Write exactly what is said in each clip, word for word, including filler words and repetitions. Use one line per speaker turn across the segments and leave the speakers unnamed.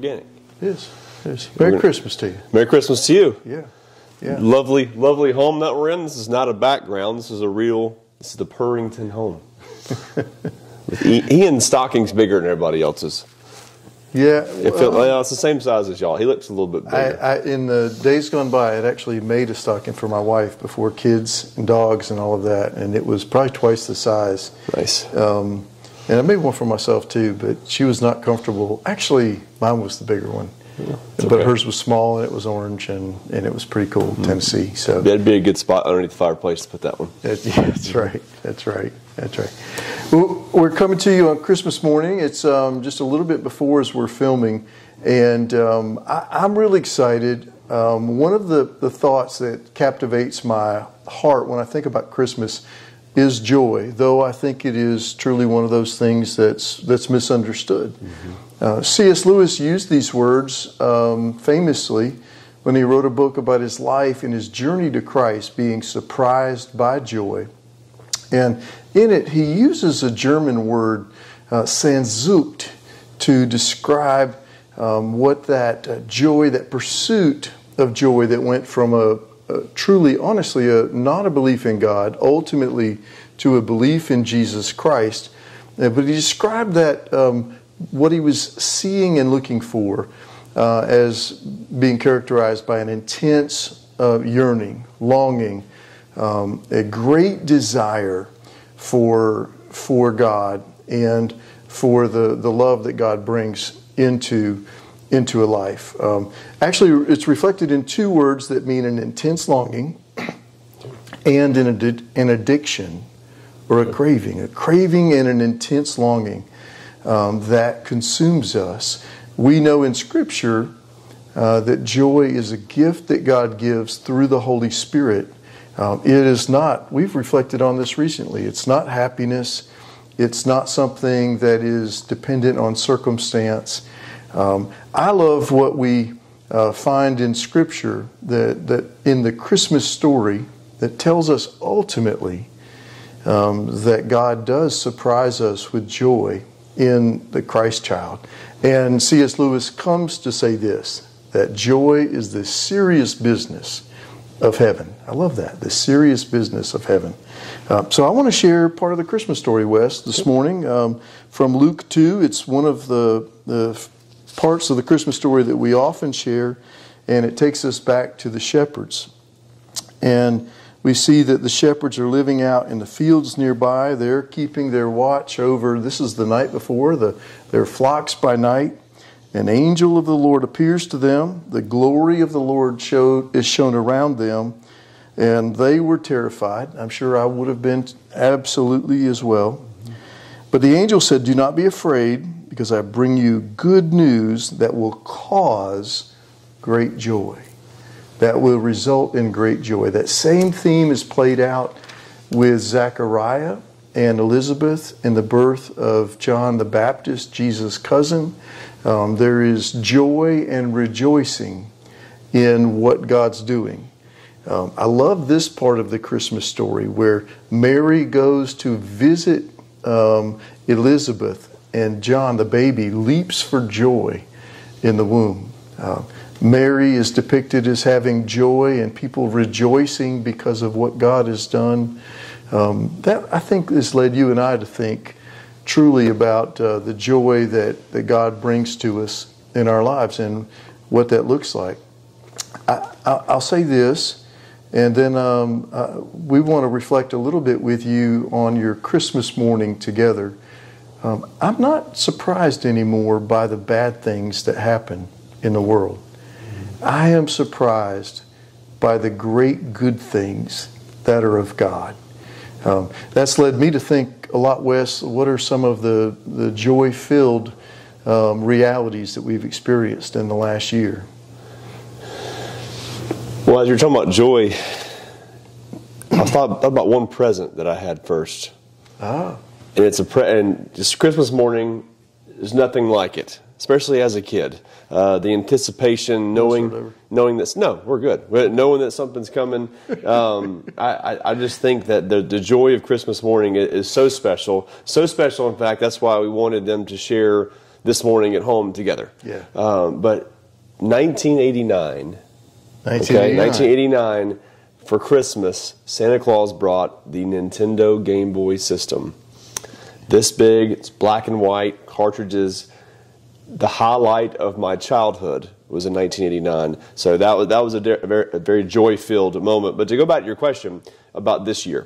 organic.
It is. It is. Merry
gonna,
Christmas to you.
Merry Christmas to you.
Yeah. Yeah.
Lovely, lovely home that we're in. This is not a background. This is a real, this is the Purrington home. Ian's stocking's bigger than everybody else's.
Yeah.
It felt, well, it's the same size as y'all. He looks a little bit bigger.
I, I, in the days gone by, I had actually made a stocking for my wife before kids and dogs and all of that, and it was probably twice the size.
Nice.
Um, and I made one for myself too, but she was not comfortable. Actually, mine was the bigger one. Yeah, but okay. Hers was small and it was orange and, and it was pretty cool, mm-hmm. Tennessee. So
that'd be a good spot underneath the fireplace to put that one.
That, yeah, that's right. That's right. That's right. Well, we're coming to you on Christmas morning. It's um, just a little bit before as we're filming, and um, I, I'm really excited. Um, one of the, the thoughts that captivates my heart when I think about Christmas is joy, though I think it is truly one of those things that's that's misunderstood. Mm-hmm. Uh, C S Lewis used these words um, famously when he wrote a book about his life and his journey to Christ, being surprised by joy. And in it, he uses a German word, uh, Sehnsucht, to describe um, what that uh, joy, that pursuit of joy that went from a, a truly, honestly, a, not a belief in God, ultimately to a belief in Jesus Christ. Uh, but he described that um, what he was seeing and looking for uh, as being characterized by an intense uh, yearning, longing, um, a great desire for for God and for the, the love that God brings into into a life. Um, actually, it's reflected in two words that mean an intense longing and an, ad- an addiction or a craving, a craving and an intense longing. Um, that consumes us. We know in Scripture uh, that joy is a gift that God gives through the Holy Spirit. Um, it is not, we've reflected on this recently, it's not happiness. It's not something that is dependent on circumstance. Um, I love what we uh, find in Scripture that, that in the Christmas story that tells us ultimately um, that God does surprise us with joy in the Christ child. And C S Lewis comes to say this, that joy is the serious business of heaven. I love that, the serious business of heaven. Uh, so I want to share part of the Christmas story, Wes, this morning um, from Luke two. It's one of the, the parts of the Christmas story that we often share, and it takes us back to the shepherds. And we see that the shepherds are living out in the fields nearby. They're keeping their watch over, this is the night before, the, their flocks by night. An angel of the Lord appears to them. The glory of the Lord show, is shown around them. And they were terrified. I'm sure I would have been absolutely as well. But the angel said, "Do not be afraid, because I bring you good news that will cause great joy." That will result in great joy. That same theme is played out with Zechariah and Elizabeth in the birth of John the Baptist, Jesus' cousin. Um, there is joy and rejoicing in what God's doing. Um, I love this part of the Christmas story where Mary goes to visit um, Elizabeth, and John, the baby, leaps for joy in the womb. Uh, Mary is depicted as having joy and people rejoicing because of what God has done. Um, that, I think, has led you and I to think truly about uh, the joy that, that God brings to us in our lives and what that looks like. I, I, I'll say this, and then um, uh, we want to reflect a little bit with you on your Christmas morning together. Um, I'm not surprised anymore by the bad things that happen in the world. I am surprised by the great good things that are of God. Um, that's led me to think a lot, Wes, what are some of the, the joy-filled um, realities that we've experienced in the last year?
Well, as you're talking about joy, I thought about one present that I had first.
Ah.
And it's a pre- and just Christmas morning is nothing like it, especially as a kid. Uh, the anticipation, knowing knowing that no, we're good. Knowing that something's coming. Um, I, I, I just think that the, the joy of Christmas morning is so special, so special. In fact, that's why we wanted them to share this morning at home together.
Yeah.
Um, but nineteen eighty-nine,
nineteen eighty-nine.
okay, nineteen eighty-nine, for Christmas, Santa Claus brought the Nintendo Game Boy system. This big, it's black and white, cartridges. The highlight of my childhood was in nineteen eighty-nine. So that was that was a, de- a very, a very joy-filled moment. But to go back to your question about this year,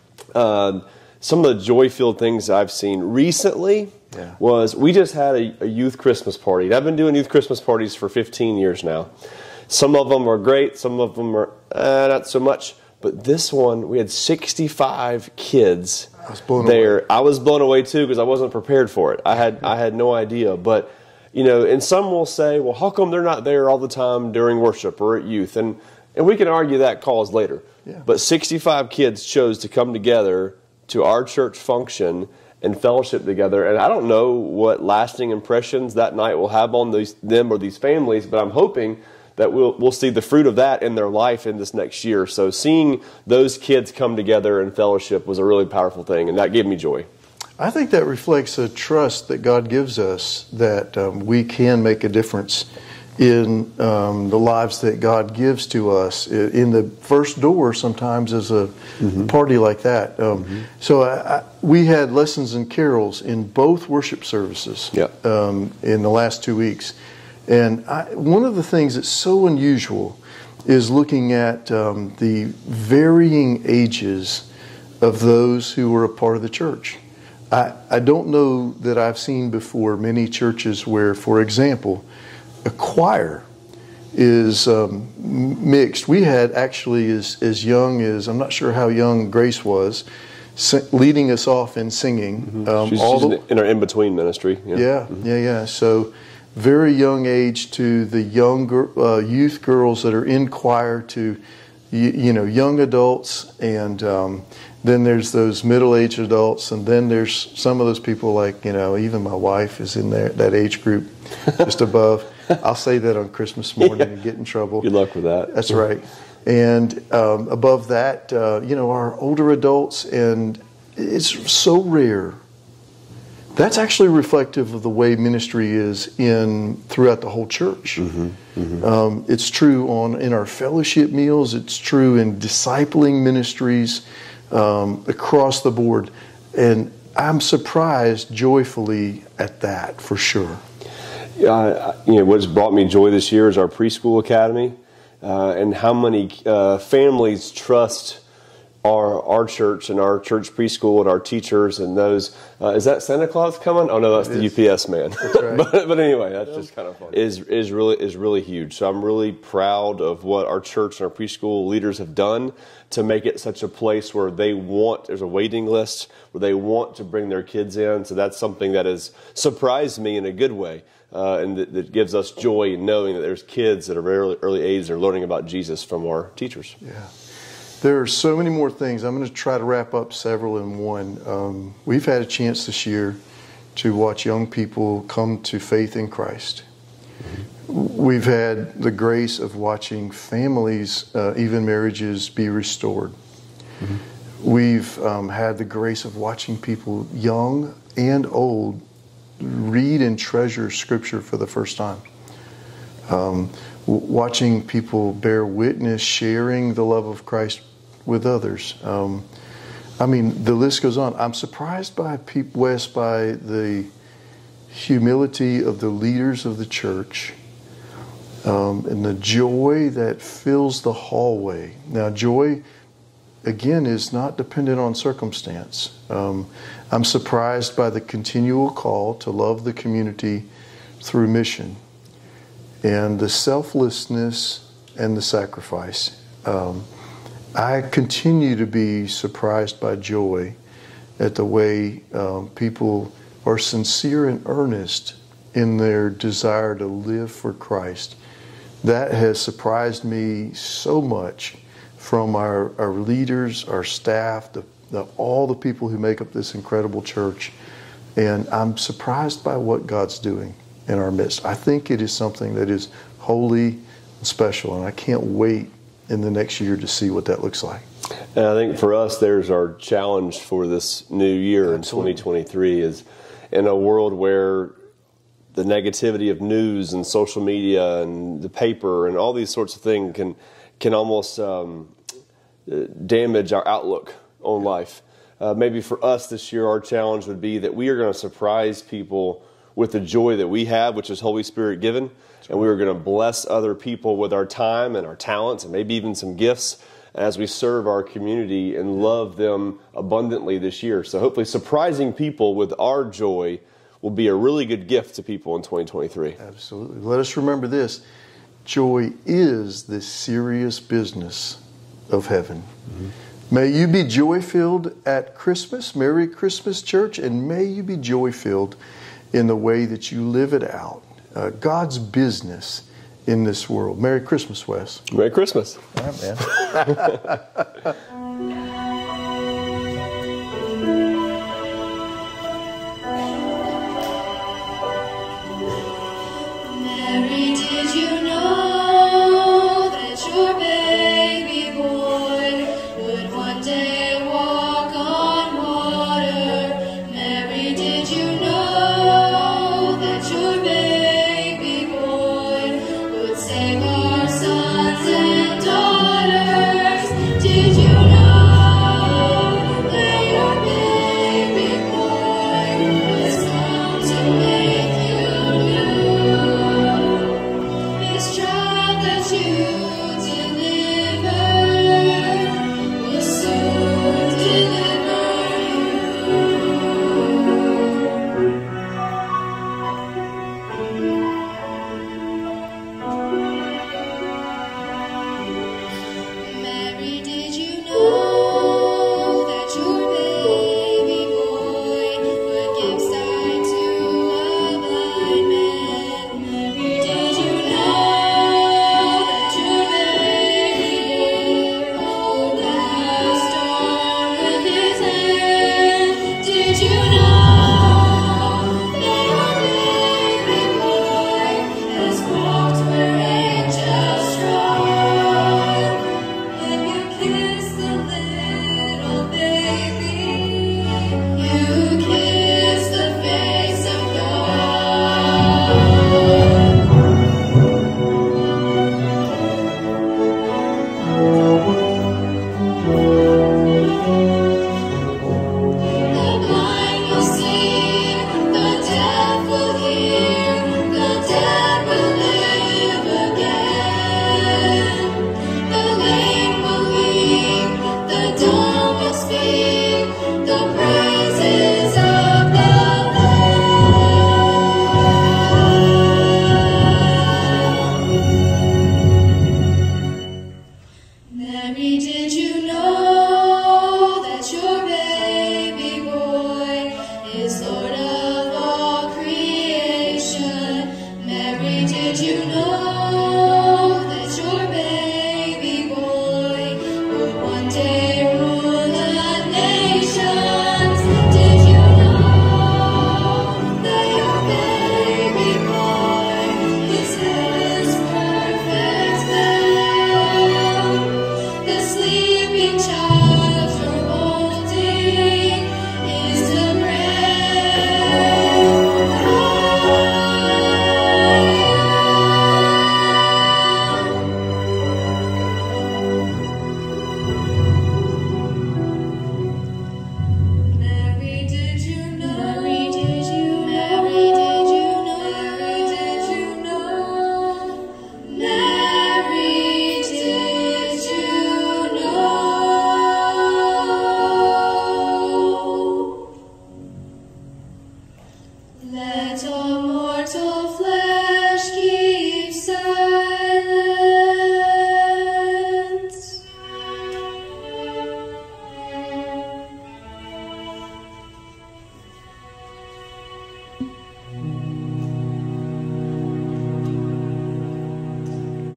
uh, some of the joy-filled things I've seen recently yeah. was we just had a, a youth Christmas party. I've been doing youth Christmas parties for fifteen years now. Some of them are great, some of them are uh, not so much. But this one, we had sixty-five kids
I was blown
there.
Away.
I was blown away too because I wasn't prepared for it. I had I had no idea. But you know, and some will say, well, how come they're not there all the time during worship or at youth? And and we can argue that cause later.
Yeah.
But sixty-five kids chose to come together to our church function and fellowship together. And I don't know what lasting impressions that night will have on these them or these families, but I'm hoping that we'll we'll see the fruit of that in their life in this next year. So seeing those kids come together in fellowship was a really powerful thing, and that gave me joy.
I think that reflects a trust that God gives us that um, we can make a difference in um, the lives that God gives to us. In the first door sometimes is a mm-hmm. party like that. Um, mm-hmm. So I, I, we had lessons and carols in both worship services
yep.
um, in the last two weeks. And I, one of the things that's so unusual is looking at um, the varying ages of those who were a part of the church. I, I don't know that I've seen before many churches where, for example, a choir is um, mixed. We had actually as, as young as, I'm not sure how young Grace was, leading us off in singing.
Mm-hmm.
Um,
she's
all
she's
the,
in our in-between ministry. Yeah,
yeah,
mm-hmm.
yeah, yeah. So very young age to the younger uh, youth girls that are in choir to, you, you know, young adults, and um, then there's those middle-aged adults, and then there's some of those people like, you know, even my wife is in there, that age group, just above. I'll say that on Christmas morning yeah. and get in trouble.
Good luck with that.
That's right. And um, above that, uh, you know, our older adults, and it's so rare. That's actually reflective of the way ministry is in throughout the whole church.
Mm-hmm, mm-hmm.
Um, it's true on in our fellowship meals. It's true in discipling ministries um, across the board. And I'm surprised joyfully at that, for sure.
Uh, you know, what's brought me joy this year is our preschool academy, uh, and how many uh, families trust our our church and our church preschool and our teachers and those. Uh, is that Santa Claus coming? Oh no, that's it the is. U P S man.
That's right.
but, but anyway, that's just kind of fun. Is is really is really huge. So I'm really proud of what our church and our preschool leaders have done to make it such a place where they want. There's a waiting list where they want to bring their kids in. So that's something that has surprised me in a good way. Uh, and that, that gives us joy in knowing that there's kids at a very early, early age that are learning about Jesus from our teachers.
Yeah. There are so many more things. I'm going to try to wrap up several in one. Um, we've had a chance this year to watch young people come to faith in Christ. Mm-hmm. We've had the grace of watching families, uh, even marriages, be restored. Mm-hmm. We've um, had the grace of watching people, young and old, read and treasure Scripture for the first time. Um, w- watching people bear witness, sharing the love of Christ with others. Um, I mean, the list goes on. I'm surprised by Pete West by the humility of the leaders of the church um, and the joy that fills the hallway. Now, joy, again, is not dependent on circumstance. Um, I'm surprised by the continual call to love the community through mission and the selflessness and the sacrifice. Um, I continue to be surprised by joy at the way um, people are sincere and earnest in their desire to live for Christ. That has surprised me so much from our, our leaders, our staff, the The, all the people who make up this incredible church. And I'm surprised by what God's doing in our midst. I think it is something that is holy and special, and I can't wait in the next year to see what that looks like.
And I think for us, there's our challenge for this new year. Absolutely. In twenty twenty-three is in a world where the negativity of news and social media and the paper and all these sorts of things can can almost um, damage our outlook on life. Uh, maybe for us this year, our challenge would be that we are going to surprise people with the joy that we have, which is Holy Spirit given, and we are going to bless other people with our time and our talents and maybe even some gifts as we serve our community and love them abundantly this year. So hopefully surprising people with our joy will be a really good gift to people in twenty twenty-three.
Absolutely. Let us remember this. Joy is the serious business of heaven. Mm-hmm. May you be joy-filled at Christmas. Merry Christmas, church, and may you be joy-filled in the way that you live it out. Uh, God's business in this world. Merry Christmas, Wes.
Merry Christmas.
All right, man.
Mary, did you know that your baby boy would one day walk on water? Mary, did you know that your baby boy would save our sons and daughters? Did you know that your baby boy has come to make you new? This child that you